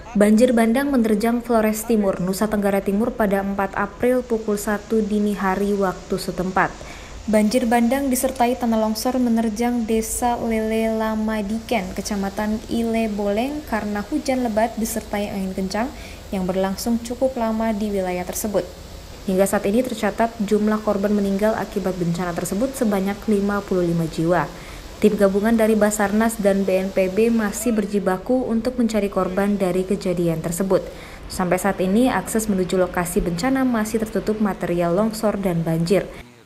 Banjir bandang menerjang Flores Timur, Nusa Tenggara Timur pada 4 April pukul 1 dini hari waktu setempat. Banjir bandang disertai tanah longsor menerjang Desa Lele Lamadiken, Kecamatan Ile Boleng karena hujan lebat disertai angin kencang yang berlangsung cukup lama di wilayah tersebut. Hingga saat ini tercatat jumlah korban meninggal akibat bencana tersebut sebanyak 55 jiwa. Tim gabungan dari Basarnas dan BNPB masih berjibaku untuk mencari korban dari kejadian tersebut. Sampai saat ini, akses menuju lokasi bencana masih tertutup material longsor dan banjir.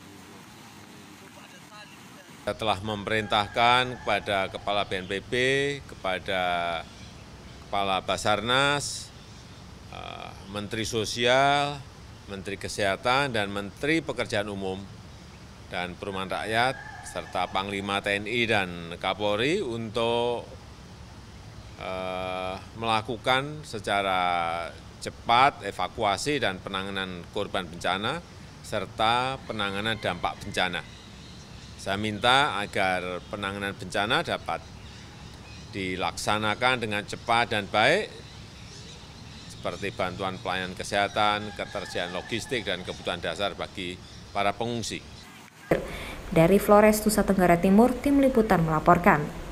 Kita telah memerintahkan kepada Kepala BNPB, kepada Kepala Basarnas, Menteri Sosial, Menteri Kesehatan, dan Menteri Pekerjaan Umum dan Perumahan Rakyat, serta Panglima TNI dan Kapolri untuk melakukan secara cepat evakuasi dan penanganan korban bencana, serta penanganan dampak bencana. Saya minta agar penanganan bencana dapat dilaksanakan dengan cepat dan baik, seperti bantuan pelayanan kesehatan, ketersediaan logistik, dan kebutuhan dasar bagi para pengungsi. Dari Flores, Nusa Tenggara Timur, Tim Liputan melaporkan.